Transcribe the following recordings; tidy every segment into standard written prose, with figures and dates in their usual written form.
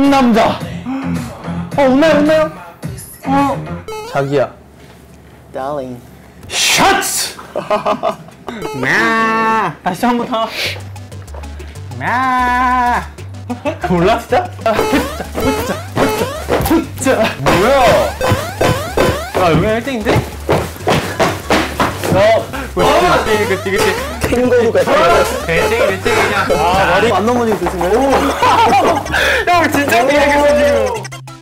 상남자. 없나요? 자기야. Darling. 샷스. 다시 한 번 더. 몰라 진짜? 진짜. 뭐야? 아 여기 1등인데? 그치. 캥거루 같아. 그냥. 아, 머리 안 넘어지게 드시네. 형 진짜 미안했어 지금.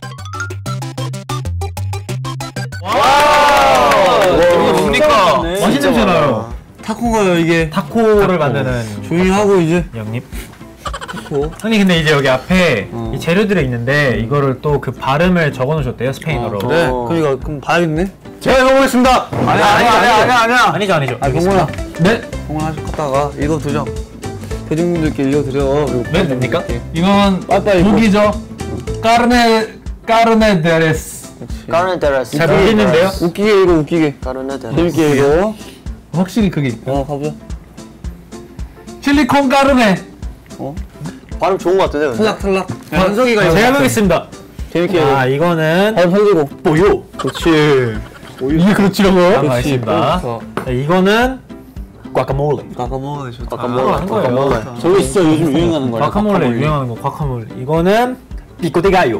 이거 뭡니까? 맛있는 냄새 나요. 타코가요 이게. 타코를 만드는 조용히 하고 이제. 형님. 형님 근데 이제 여기 앞에 이 재료들이 있는데 이거를 또 그 발음을 적어놓으셨대요 스페인어로. 그래. 그러니까 그럼 봐야겠네. 제가 읽어보겠습니다. 아니야. 아니죠. 경훈아. 네. 경훈아 하셨다가 읽어두죠. 대중분들께 읽어드려. 네 됩니까? 이건 고기죠. 까르네 데레스. Carne de res. 잘 모르겠는데요? 웃기게 읽어 웃기게. Carne de res. 재밌게 읽어. 확실히 그게 가보자. 칠리콘 까르네. 발음 좋은 것 같은데. 근데? 탈락. 현석이가 제가 해보겠습니다. 재밌게 읽어. 아 이거는 발음 살리고. 뽀요. 그렇지. 이게 그렇지라고요? 알겠습니다. 이거는 과카몰레. 가까모네 좋다. 하는 거예요. 저거 진짜 요즘 유행하는 거야. 과카몰레 유행하는 거 과카몰레. 이거는 피코데가요.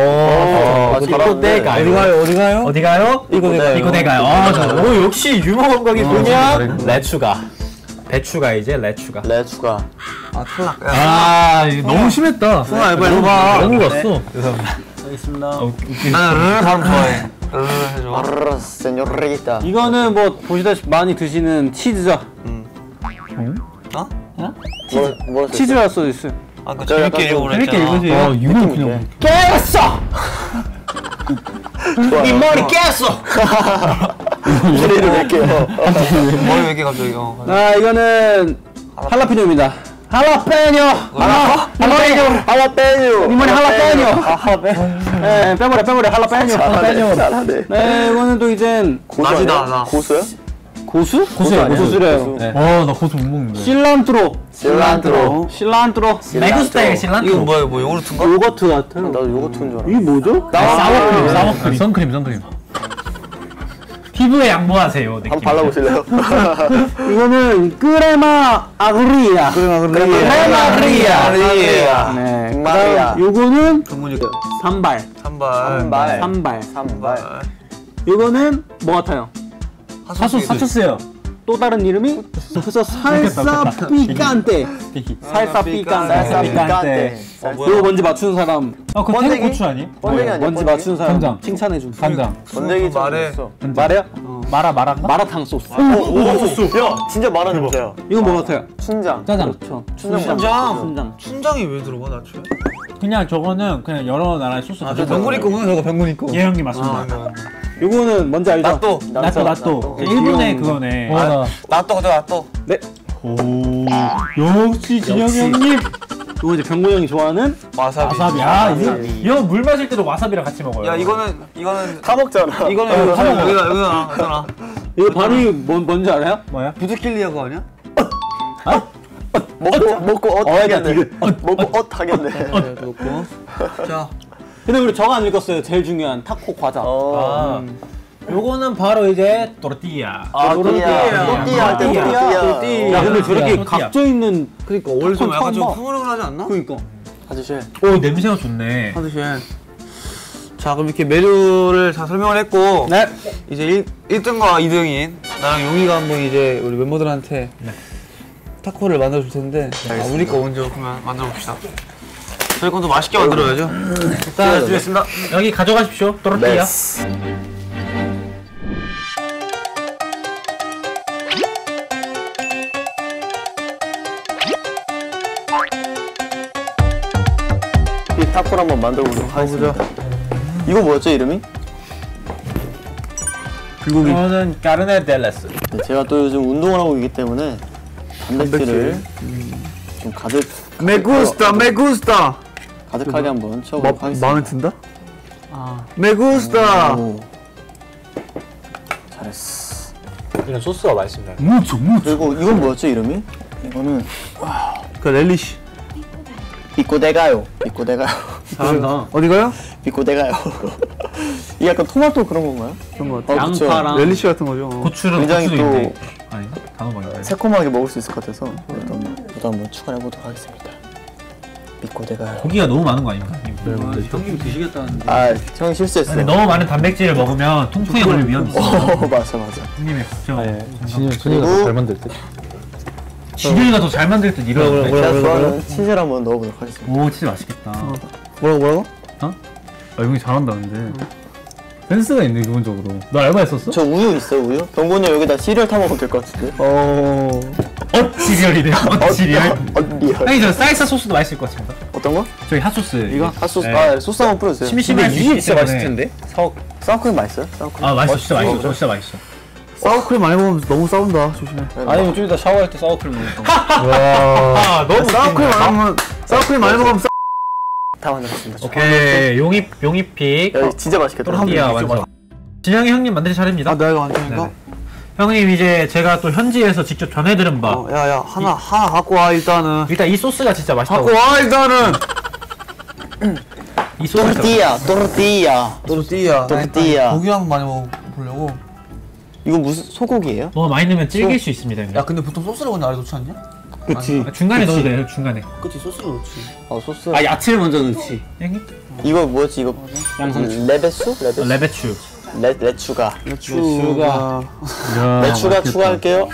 피코데가요. 어디 가요? 피코데가요. 오 역시 유머 감각이 뭐냐? 레추가. 배추가 이제 레추가. 레츠가. 아 탈락. 아 이거 너무 심했다. 승아 빨리 해봐. 너무 갔어. 알겠습니다. 나는 발음 좋아해. 해줘. Arroz, señorita. 이거는 뭐 보시다시피 많이 드시는 치즈죠. 뭐라 치즈가 써져 있어요. 아그 재밌게 읽어보랬잖아. 재밌게 읽으세요. 이건 그냥 깼어. 이 머리 깼어. 소리를 낼게요. 머리 왜 이렇게 갑자기 아 이거는 할라피뇨입니다. 할라페뇨. 할라페뇨. 이 머리 할라페뇨. 네 빼버려 할라페뇨. 잘하네. 네 이거는 또 이젠 낮이다 나. 고수야? 고수? 고수래요. 네. 나 고수 못 먹는데. 실란트로. 실란트로. 메구스타의 실란트로. 이거 뭐야 뭐 요구르트인가? 요거트 같아요. 나도 요거트인 줄 알아. 이게 뭐죠? 사워크림. 선크림. 피부에 양보하세요. 느낌. 한번 발라보실래요? 이거는 크레마 아그리아. 마리아. 네. 마리아. 요거는 동문이 산발. 산발. 요거는 뭐 같아요? 사초스요. 또 다른 이름이 그래서 살사 피칸테. 살사 피칸테. 이거 뭔지 맞추는 사람. 그거 번데기? 고추 아니? 번데기 아니야? 뭔지 맞추는 사람 간장. 칭찬해 준. 간장. 번데기 말해. 말해요? 마라. 마라탕 소스. 야, 진짜 말하는 거세요. 이거 뭐 같아요? 춘장. 짜장. 그렇죠. 춘장. 춘장이 왜 들어가 나초에? 그냥 저거는 그냥 여러 나라의 소스. 병문이 거구나 저거 병문이 거. 예 형님 맞습니다. 요거는 뭔지 알죠? 나또. 일본의 그거네. 나또 그때 나또. 네. 오 역시 진영 형님. 이거 이제 병곤 형이 좋아하는 와사비. 이거 물 마실 때도 와사비랑 같이 먹어요. 야 이거는 다 먹잖아. 이거는 여기다 괜찮아. 이거 발음이 뭔지 알아요? 뭐야? 부드킬리아가 아니야? 먹고 하겠네. 먹고 하겠네. 자. 근데 우리 저거 안 읽었어요. 제일 중요한 타코 과자. 요거는 바로 이제 또르띠야. 또띠아 할 때 또띠아. 야 근데 저렇게 또띠아. 각져 있는 그러니까 원래 좀 약간 좀 봐. 흐물흐물하지 않나? 그러니까. 아저씨. 오 냄새가 좋네. 하듯이. 자 그럼 이렇게 메뉴를 다 설명을 했고 네. 이제 1등과 2등인 나랑 용이가 한번 이제 우리 멤버들한테 타코를 만들어 줄 텐데 우리 거 먼저 그러면 만들어 봅시다. 저희 것도 맛있게 만들어야죠. 자 주겠습니다. 여기 가져가십시오. 또르띠야. 이 타코를 한번 만들어 보도록 하겠습니다. 이거 뭐였죠 이름이? 이거는 까르네 델레스. 제가 또 요즘 운동을 하고 있기 때문에 단백질을 좀 가득. 메구스타. 가득하게 한번 채워보도록 하겠습니다. 마음에 든다? 메구스타. 오. 잘했어. 이건 소스가 맛있습니다. 그리고 이건 뭐였죠 이름이? 이거는 그 렐리시. 비꼬데가요. 잘한다. 어디가요? 믿고 내가요. 이게 약간 토마토 그런 건가요? 그런 거 같아. 그쵸. 양파랑 렐리시 같은 거죠. 고추는 굉장히 고추도 또 있네. 아닌가? 단호박인가요? 새콤하게 먹을 수 있을 것 같아서 저도 한번 추가해 보도록 하겠습니다. 믿고 내가요. 고기가 너무 많은 거 아닙니까? 형님 드시겠다는데. 아, 형이 실수했어. 근데 너무 많은 단백질을 먹으면 통풍에 걸릴 위험이 있어. 맞아 맞아. 형님의 걱정. 그리고 지들이가 더 잘 만들 듯 이러는데. 제가 좋아하는 치즈를 한번 넣어보도록 하겠습니다. 오, 진짜 맛있겠다. 뭐라고? 아 형이 잘한다 근데. 센스가 있네 기본적으로. 너 알바했었어? 저 우유 있어요 우유? 병곤이 여기다 시리얼 타 먹으면 될 것 같은데. 시리얼이래요. 시리얼. 리얼. 형님 저 쌀쌀 소스도 맛있을 것 같습니다. 어떤 거? 저희 핫소스. 이거? 핫소스. 네. 아 소스 한번 뿌려주세요. 심심할 수 있기 때문에. 사워크림 맛있어요? 사워크림. 아 맛있어, 진짜 맛있어. 진짜 맛있어. 사워크림 많이 먹으면 너무 싸운다. 조심해. 아니면 좀 이따 샤워할 때 사워크림 먹을까? 아 너무 사워크림 많이 먹으면 다 만들었습니다. 오케이 용이픽. 야, 진짜 맛있겠다. 또르띠아 완성. 진영이 형님 만드신 차례입니다. 아 내가 완전인가? 네네. 형님 이제 제가 또 현지에서 직접 전해들은 바. 야야 하나 갖고 와 일단은. 일단 이 소스가 진짜 맛있다고. 갖고 와 일단은. 이 소스가 진짜 또르띠아. 또르띠아. 고기 한번 많이 먹어보려고. 이거 무슨 소고기예요? 너무 많이 넣으면 질길 수 있습니다. 형님. 야 근데 보통 소스를 먼저 아래 넣지 않냐? 그치. 아, 중간에 넣어도 돼요. 중간에. 그치 소스를 넣지. 소스. 아 야채를 먼저 넣지. 형님? 이거 뭐였지 이거? 양상추. 레베수? 레베수? 레베추. 레추가. 레추가. 레추가 추가할게요.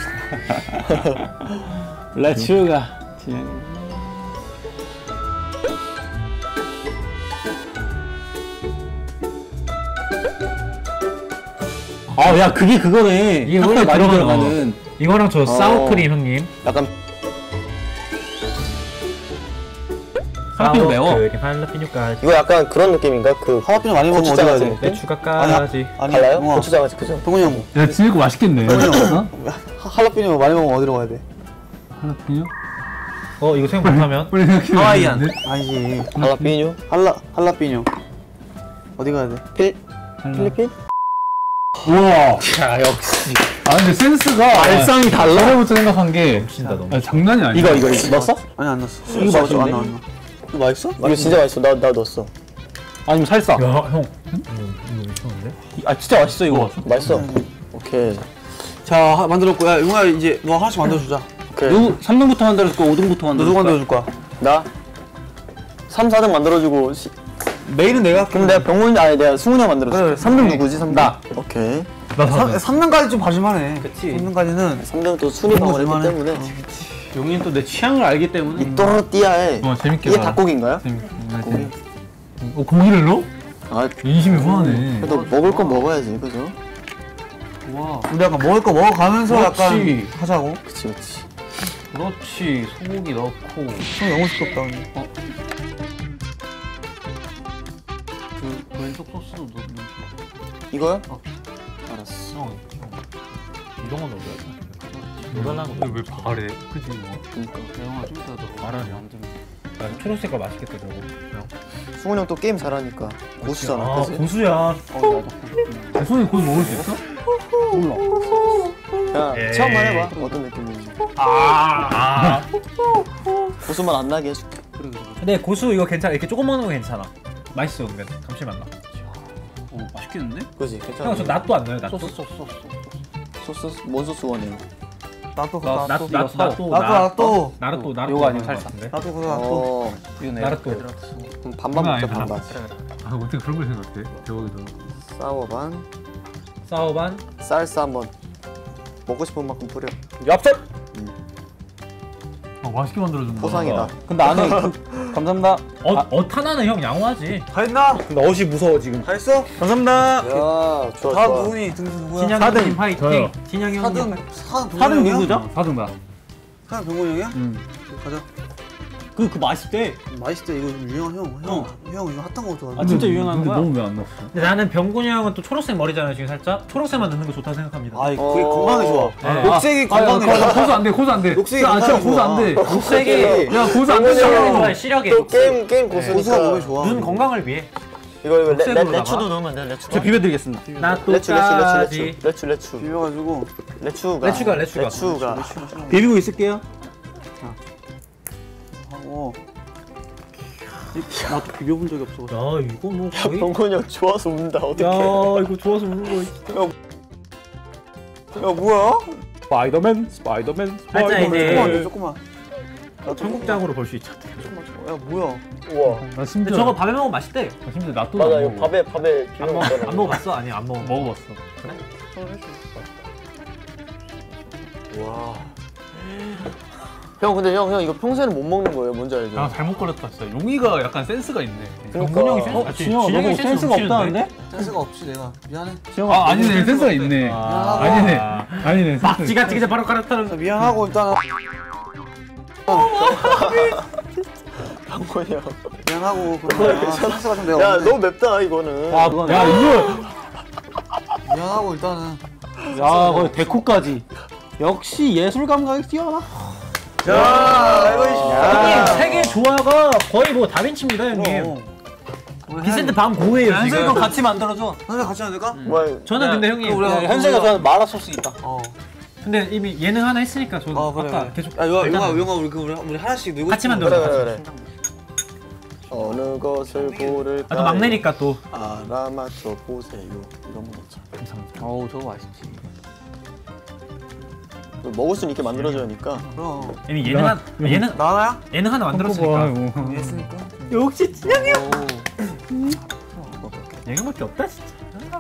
레츠가. 아, 야, 그게 그거네. 이게 원래 원래 많이 들어가는 들어가는. 이거랑 저 사워크림 형님. 약간 할라피뇨 매워. 할라피뇨까지. 이거 약간 그런 느낌인가? 그 할라피뇨 많이 먹으면 어디 가야 돼? 레추가까지. 아니 달라요? 형아. 고추장아찌 그죠? 동훈이 형. 야 진짜 이거 맛있겠네. 할라피뇨 많이 먹으면 어디로 가야 돼? 하나뿐이요? 이거 생각 못하면. 하와이안. 아니지. 할라피뇨? 할라피뇨. 어디 가야 돼? 필리핀? 우와. 야, 역시. 아 근데 센스가 발상이 달라. 처음부터 생각한 게 진짜 너무. 아, 장난이 아니야. 이거 넣었어? 아니 안 넣었어. 이거 맛있는데? 안 나왔나? 이거 맛있어? 이거 진짜 맛있어. 나 넣었어. 아니면 살사. 야 형. 이거 미쳤는데? 아, 진짜 맛있어, 이거. 맛있어. 오케이. 자 만들었고 야 용아 이제 너 하나씩 만들어주자. 오케이. 누구 3등부터 만들었을 거 5등부터 너 누구 만들었을 만들어줄 거야? 나 3, 4등 만들어주고 메인은 내가. 그럼 내가 내가 승훈이 형 만들었어. 그래, 3등 누구지? 3등. 나. 오케이. 나 3등까지 좀 봐줄만해. 그치. 3등까지는 3등은 또 순위 방어를 했기 때문에 용인 또 내 취향을 알기 때문에. 이 또르띠아에 재밌게. 이게 살아. 닭고기인가요? 고기. 고기를 넣어? 아, 인심이 후하네. 그래도 먹을 건 먹어야지, 그죠? 와. 우리 약간 먹을 거 먹어가면서 그렇지. 약간 하자고. 그치. 그렇지. 소고기 넣고. 형 너무 시끄럽다 근데. 그 왼쪽 소스도 넣으면 이거요? 알았어. 형. 이런 건 넣어줘야 돼. 넣어달라는 거. 왜 바래? 그지 뭐. 그니까. 영화 좀 이따 더 말하냐. 초록색깔 맛있겠다 저거. 승훈이 형 또 게임 잘하니까 고수잖아, 아 그치? 고수야. 손이 곧 먹을 수 있어? 야, 에이. 체험만 해봐. 어떤 느낌인지. 고수만 안 나게 해줄게. 근데 고수 이거 괜찮아. 이렇게 조금 먹는 거 괜찮아. 맛있어 은근. 감칠맛 나. 맛있겠는데? 그지? 괜찮아. 형 저 낫도 안 넣어요. 낫도. 소스, 뭔 소스 원해요? 나도 낫도. 나도 나르또. 요거 아니면 살사. 나도 그거 나도. 이거 내 나르또. 그럼 반반 먹자, 아니다. 반반. 아 어떻게 그런 걸 생각해? 대박이다. 사워 반, 사오반. 쌀사 한번. 먹고 싶은 만큼 뿌려. 엽서. 아 맛있게 만들어준다. 포상이다. 근데 안에 감사합니다. 하나는 형 양호하지. 다 했나? 근데 옷이 무서워 지금. 다 했어? 감사합니다. 야, 좋아, 다 좋아. 누구니? 등수 누구야? 진영 형님 화이팅. 저요. 진영이 형님. 4등 사등 누구죠? 4등 나. 4등 병곤이 형이야? 응. 가자. 그 맛있대. 맛있대. 이거 좀 유명한 형 이거 핫한 거 좋아해. 아 진짜 유명한 근데 거야? 너무 왜 안 넣었어? 근데 나는 병군이 형은 또 초록색 머리잖아요 지금 살짝. 초록색만 넣는 거 좋다고 생각합니다. 아, 그게 건강에 좋아. 네. 녹색이 건강에 좋아. 고수 안 돼. 고수 안 돼. 녹색이 아 진짜 건강에 고수 안 돼. 녹색이 야 고수 안 시력에 된다고. 좋아해. 시력에. 또 게임 고수니까. 고수가 몸에 좋아. 눈 건강을 위해. 이거 녹색으로다가. 레추도 넣으면 돼, 레추. 저 비벼드리겠습니다. 나또까지. 레추. 비벼가지고 레추가. 비비고 있을게요. 하고 나도 비벼본 적이 없어. 야 이거 뭐 거의. 병건이 형 좋아서 웃는다. 어떡해. 야 이거 좋아서 웃는 거. 야 뭐야? 스파이더맨. 살짝 이제 조금만. 청국장으로 볼 수 있죠. 야 뭐야? 우와. 나 심지어 저거 밥에 먹으면 맛있대. 나 심지어 낫도 맞아 안 이거 먹어. 밥에 비벼 안 먹잖아. 먹어봤어? 아니 안 먹어. 먹어봤어. 와. 형 근데 형 이거 평소에는 못 먹는 거예요? 뭔지 알죠? 아 잘못 걸렸다 진짜. 용이가 약간 센스가 있네. 경훈 형이 센스. 아, 진영아 너 센스가 없다는데? 센스가 없지 내가. 미안해. 아 아니네 센스가 있네. 아니네 아니네. 센스. 막지가 찍자 바로 갈아타는. 미안하고 일단은 병건이 형. 미안하고 그러면 센스가 좀 내가 야 없네. 너무 맵다 이거는. 아 그건. 야 이거 미안하고 일단은. 야 거의 데코까지. 역시 예술 감각이 뛰어나. 야 이거 형님 세계 조화가 거의 뭐 다빈치입니다 형님. 비센트 밤 고해요 현석이도 지금. 같이 만들어줘. 선생 같이 하면 될까? 뭐 저는 근데 형님. 현석이가 좋아하는 마라 소스 있다. 근데 이미 예능 하나 했으니까 저는 그래. 아까 계속. 야 용아 일단 우리 하나씩 누구 같이 싶은 거 만들어. 그래. 어느 것을 고를까? 아, 또 막내니까 또. 알아맞혀 보세요. 이런 거 있죠. 어우 저거 맛있지. 먹을 수 있게 만들어줘야 하니까. 그럼. 이미 예능 나나야? 예능 하나 만들었으니까. 뭐. 했으니까. 역시 진영이 형. 얘기밖에 없다 진짜.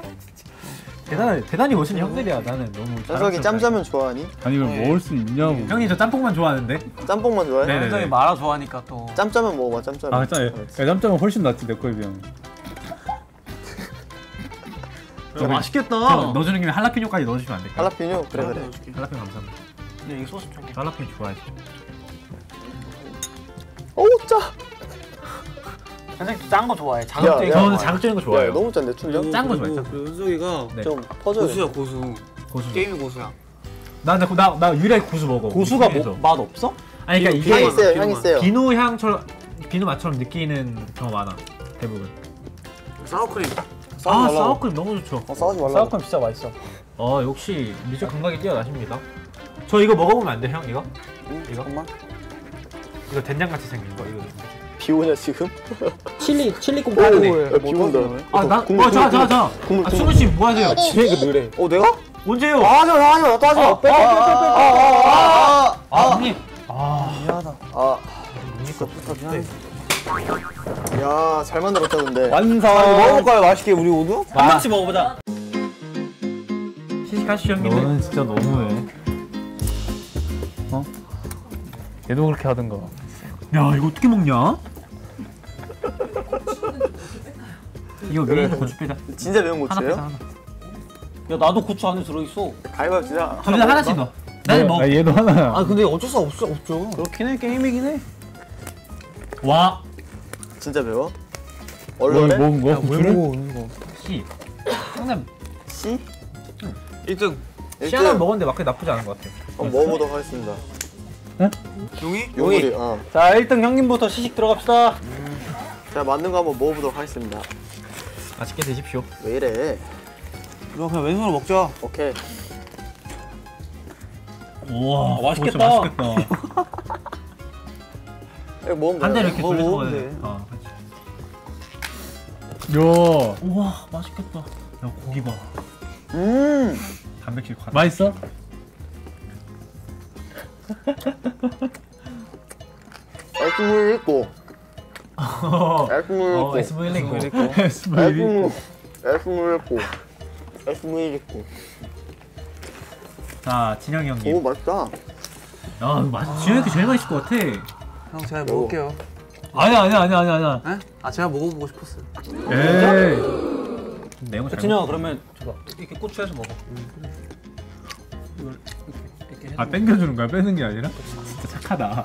대단히 멋있는 형들이야. 나는 너무. 현석이 짬짜면 좋아하니? 아니 이걸 먹을 수 있냐고. 형님 저 짬뽕만 좋아하는데. 짬뽕만 좋아해? 네네네. 현석이 마라 좋아하니까 또. 짬짜면 먹어봐 짬짜면. 아 짜. 야 짬짜면 훨씬 낫지 내 거에 비하면. 맛있겠다. 넣어주는 김에 할라피뇨까지 넣어주시면 안 될까요? 할라피뇨? 그래. 할라피뇨 감사합니다. 근데 이 소스 좀. 할라피뇨 좋아해요. 어우 짜. 현석이 짠 거 좋아해. 야, 자극적인 거 저는 좋아해. 자극적인 거 야 좋아해요. 너무 짠데 충격? 짠거 좋아해. 그리고 현석이가 네. 좀 퍼줘야 돼. 고수야 고수. 고수. 게임이 고수야. 나 유래 고수 먹어. 고수가 중에서. 맛 없어? 아니 그러니까 향이 이게 세요 향이 세요. 비누 향처럼 비누 맛처럼 느끼는 경우가 많아. 대부분. 사워크림. 아 사워크림 너무 좋죠. 싸우지 말라. 사우콘 진짜 맛있어. 역시 미적 감각이 뛰어나십니다. 저 이거 먹어보면 안 돼, 형? 이거? 이거? 잠깐만. 이거 된장같이 생긴 거 이거. 비 오냐 지금? 칠리 오, 콩가루네. 야, 비 온다. 자. 아, 수근 씨, 뭐 하세요? 지혜가 느래. 내가? 언제요? 하지 마. 또 하지 마. 형님. 미안하다. 야, 잘 만들었다 근데. 완성. 먹어볼까요? 맛있게 우리 모두? 한 번씩 먹어보자. 시식하시죠, 형님들. 너는 진짜 너무해. 어? 얘도 그렇게 하던가. 야, 이거 어떻게 먹냐? 이거 위에 있는 고추 빼자. 진짜 매운 하나 빼자, 고추예요? 하나. 야 나도 고추 안에 들어있어. 가위바위보 진짜. 둘 다 하나씩 넣어. 나는 먹. 나 얘도 하나야. 아 근데 어쩔 수 없죠. 그렇긴 해 게임이긴 해. 와. 진짜 매워? 뭘 얼얼해? 먹은 거야? 고추를? 씨. 형님, 씨? 1등. 씨 하나 먹었는데 막그 나쁘지 않은 것 같아. 먹어보도록 하겠습니다. 용이? 용이. 자 1등 형님부터 시식 들어갑시다. 자 만든 거 한번 먹어보도록 하겠습니다. 맛있게 드십시오. 왜 이래? 이거 그냥 왼손으로 먹자. 오케이. 우와, 맛있겠다. 맛있겠다. 이거 먹으면 반대로 이렇게 뭐 돌려서 먹으면 먹어야 돼. 돼. 아, 그렇지. 야 우와, 맛있겠다. 야, 고기 봐. 단백질 과. 맛있어? 에스물 있고. 에스물 있고. 에스무일 있고. 에스물. 에스물 있고. 에스물 있고. 자, 진영이 형님. 오 맛있다. 야, 이거 진영이 형이 제일 맛있을 것 같아. 형 제가 먹을게요. 아니야. 에? 아 제가 먹어보고 싶었어요. 에이. 매운 거 잘. 진영아 그러면 줘봐. 이렇게 고추해서 먹어. 아 땡겨주는 거야? 빼는 게 아니라? 진짜 착하다.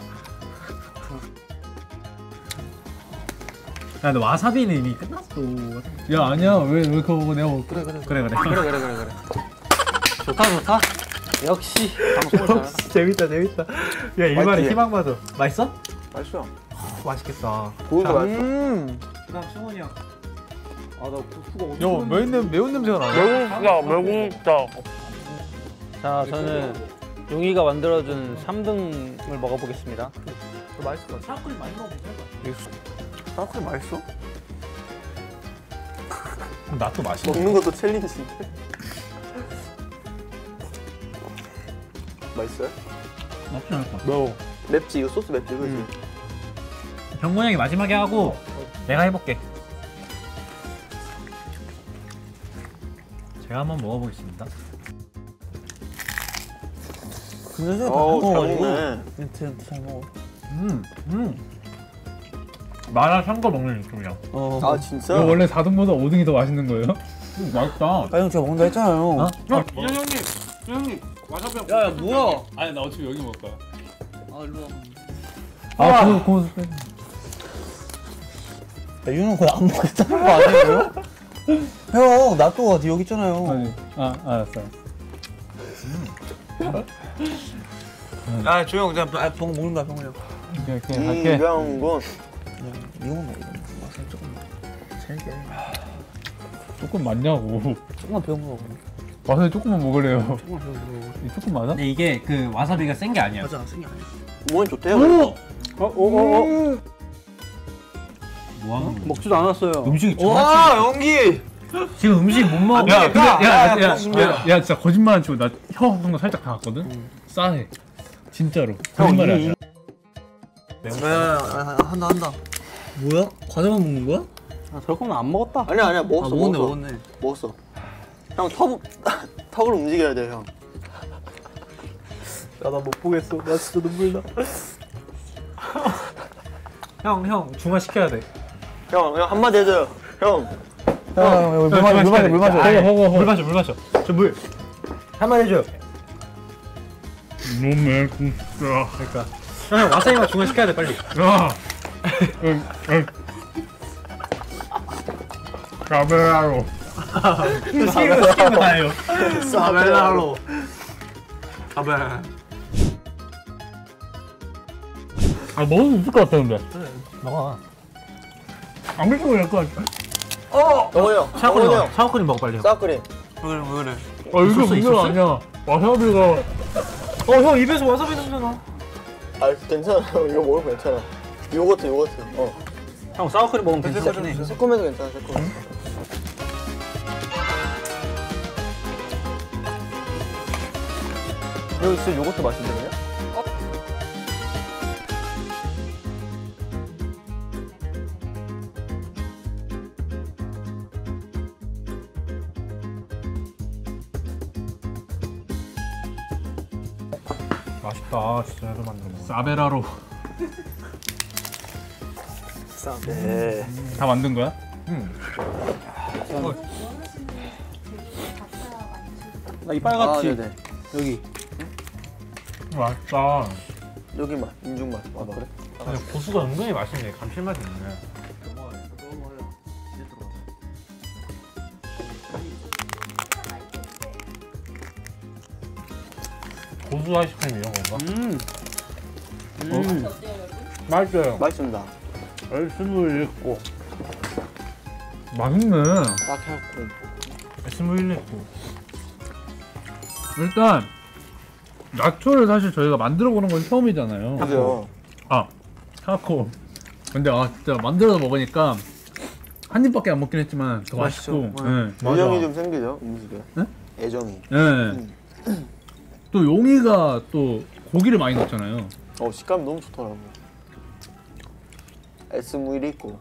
야, 너 와사비는 이미 끝났어. 야 아니야 왜 그거 먹어 내가 먹을 그래. 그래. 좋다. 역시 방송을 잘한다. 재밌다. 야, 이 말에 맛있지? 희망 받아. 맛있어? 맛있어. 맛있겠다. 고기도 맛있어. 그다음 승원이 형. 아나 고추가 야 매운 냄새가 나. 자 저는 용이가 만들어준 3등을 먹어보겠습니다. 맛있을 것 같아. 사골 많이 먹으면 될것 같아. 사쿠리 맛있어? 나도 맛있어. 먹는 것도 챌린지인데. 맛있어요? 나쁘지 않을 것 같아. 매워. 맵지 이거 소스 맵지 그지? 병곤 형이 마지막에 하고 내가 해볼게. 제가 한번 먹어보겠습니다. 근데 잘 먹네. 민트 잘 먹어. 마라 샹궈 먹는 느낌이야. 아 진짜? 이거 원래 4등보다 5등이 더 맛있는 거예요? 맛있다. 아 형 제가 먹는다 했잖아요. 형님 와사비 형. 야야 뭐야? 아니 나 어차피 여기 먹을 거야. 아 일로 와. 아 그거 야 윤호 거의 안 먹겠다는 거 아니에요? 형 놔둬 여기 있잖아요. 아니 알았어. 아 조용 그냥 병 먹는 거야 병원 형. 오케이 할게. 이병곤. 이거만 먹어. 맛은 조금만. 잘게. 조금 많냐고. 조금만 배워 먹어. 와사비 조금만 먹으래요. 조금만 배워 먹어. 이 조금 많아? 근데 이게 그 와사비가 센 게 아니야. 맞아 생이 아니야. 몸에 좋대요. 뭐 오. 하는 거야? 먹지도 않았어요. 음식이 와 정말 연기. 지금 음식 못 먹어. 야 근데 야, 야 진짜 거짓말 안 치고 나 혀 정도 살짝 닿았거든? 싸해. 진짜로. 거짓말이 아니야. 야 한다. 뭐야? 과자만 먹는 거야? 아, 저럴 거면 안 먹었다. 아니야 먹었어 먹었어. 먹었네. 먹었어. 형 턱을 움직여야 돼 형. 나 못 보겠어. 나 진짜 눈물 나. 형 중화 시켜야 돼. 형 한마디 해줘요. 형. 물 마셔. 물 마셔. 저 물. 한마디 해줘요. 너무 맵다. 그러니까. 형 와사비만 중화 시켜야 돼 빨리. 야. 카메라로. 시키면 다예요. 사벨라로. 아벨. 아 먹을 수 있을 것 같아 근데. 먹어. 안 먹으면 될것 같아. 영원이 형. 샤워크림 영원이 먹어. 형. 샤워크림 먹어 빨리. 형. 사크림. 왜 그래? 아 이게 있었어, 문제가 있었어? 아니야. 와사비가 형 입에서 와사비 냄새 나. 아 괜찮아. 이거 먹으면 괜찮아. 요거트. 형 사워크림 먹으면 괜찮긴 해. 새콤해도 괜찮아. 새콤. 여기 진짜 요거트 맛인데 그냥? 맛있다. 진짜 해서 만든 거. 사베라로 네. 다 만든 거야? 나 이 빨갛지. 네네. 여기. 맛있다. 여기 맛. 인중 맛. 봐봐. 그래? 근데 고수가 은근히 맛있네. 감칠맛이 있네. 고수 아이스크림 이런 건가? 맛있어요. 맛있습니다. 스물 있고 맛있네. 딱 해갖고. 스물 있고. 일단 나초를 사실 저희가 만들어 보는 건 처음이잖아요. 그죠. 아 타코. 근데 진짜 만들어서 먹으니까 한 입밖에 안 먹긴 했지만 더 맛있고. 네. 애정이 좀 생기죠 음식에. 네? 애정이. 네. 또 용이가 또 고기를 많이 넣었잖아요. 식감이 너무 좋더라고. 에스무일 있고.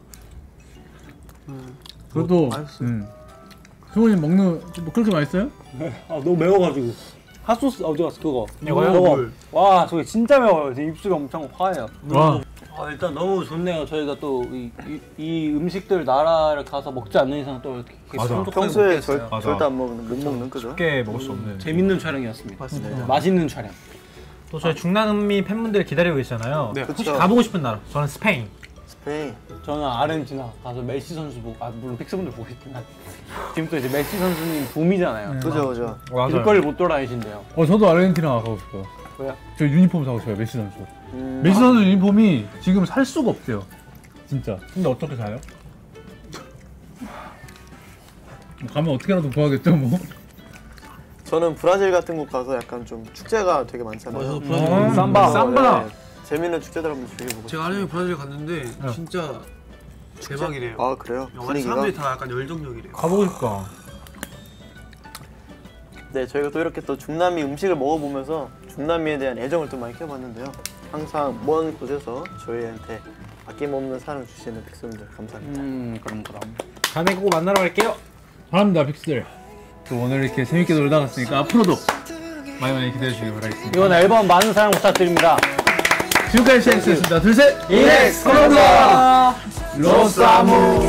그것도 승훈이 먹는 뭐 그렇게 맛있어요? 아 너무 매워가지고. 핫소스 어디 갔어 그거? 이거요? 저거. 와 저게 진짜 매워요. 지금 입술이 엄청 화해요. 와. 아 일단 너무 좋네요. 저희가 또 이 음식들 나라를 가서 먹지 않는 이상 또 이렇게 맞아. 풍족하게 평소에 먹겠어요. 맞아. 절대 안 먹는 못 먹는 그죠? 쉽게 먹을 수 없는. 재밌는 촬영이었습니다. 맞습니다. 맛있는 촬영. 또 저희 중남미 팬분들 기다리고 계시잖아요. 네. 혹시 그쵸. 가보고 싶은 나라? 저는 스페인. 스페인. 저는 아르헨티나 가서 메시 선수 보고 물론 픽스분들 보겠지만 지금 또 이제 메시 선수님 붐이잖아요. 그죠. 길거리 못 돌아다니신대요. 저도 아르헨티나 가고 싶어요. 왜요? 저 유니폼 사고 싶어요. 메시 선수. 메시 선수 유니폼이 지금 살 수가 없대요. 진짜. 근데 어떻게 사요? 가면 어떻게라도 구하겠죠 뭐. 저는 브라질 같은 곳 가서 약간 좀 축제가 되게 많잖아요. 삼바. 네. 재밌는 축제들 한번 즐겨보고 제가 아련히 브라질 갔는데 진짜 대박이래요. 아 그래요? 분위기가? 사람들이 다 약간 열정적이래요. 가보고 싶다. 네, 저희가 또 이렇게 또 중남미 음식을 먹어보면서 중남미에 대한 애정을 또 많이 키워봤는데요. 항상 먼 곳에서 저희한테 아낌없는 사랑 주시는 픽스분들 감사합니다. 그럼. 다음에 꼭 만나러 갈게요. 바랍니다, 픽스들. 또 오늘 이렇게 재밌게 놀다 갔으니까 앞으로도 많이 기대해 주시길 바라겠습니다. 이번 앨범 많은 사랑 부탁드립니다. 지금까지 CX였습니다. 둘, 셋! EX 컴퓨터! 로사무!